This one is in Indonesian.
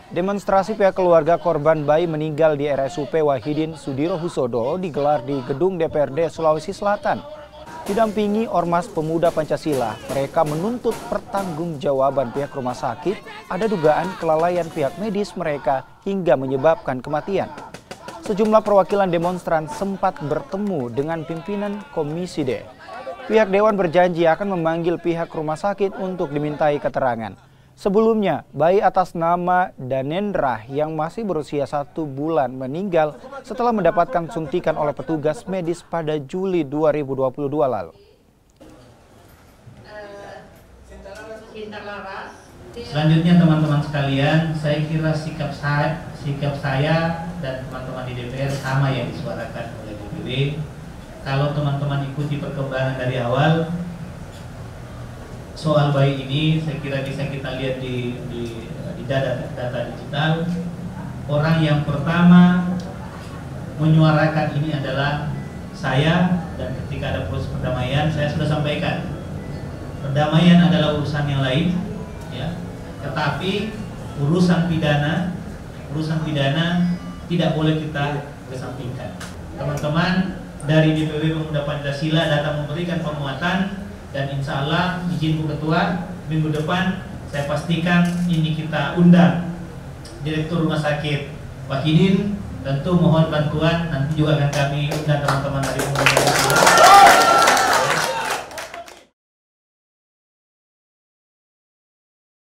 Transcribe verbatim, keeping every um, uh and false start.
Demonstrasi pihak keluarga korban bayi meninggal di R S U P Wahidin Sudirohusodo digelar di Gedung D P R D Sulawesi Selatan. Didampingi Ormas Pemuda Pancasila, mereka menuntut pertanggungjawaban pihak rumah sakit ada dugaan kelalaian pihak medis mereka hingga menyebabkan kematian. Sejumlah perwakilan demonstran sempat bertemu dengan pimpinan Komisi D. Pihak Dewan berjanji akan memanggil pihak rumah sakit untuk dimintai keterangan. Sebelumnya, bayi atas nama Danendra yang masih berusia satu bulan meninggal setelah mendapatkan suntikan oleh petugas medis pada Juli dua ribu dua puluh dua lalu. Selanjutnya teman-teman sekalian, saya kira sikap saya, sikap saya dan teman-teman di D P R sama yang disuarakan oleh D P W. Kalau teman-teman ikuti perkembangan dari awal, soal bayi ini saya kira bisa kita lihat di, di, di data, data digital. Orang yang pertama menyuarakan ini adalah saya, dan ketika ada proses perdamaian saya sudah sampaikan perdamaian adalah urusan yang lain, ya. Tetapi urusan pidana, urusan pidana tidak boleh kita kesampingkan. Teman-teman dari D P W Pemuda Pancasila datang memberikan penguatan. Dan insya Allah izin Bu Ketua, minggu depan saya pastikan ini kita undang Direktur Rumah Sakit Wahidin. Tentu mohon bantuan, nanti juga akan kami undang teman-teman dari Pemuda Pancasila.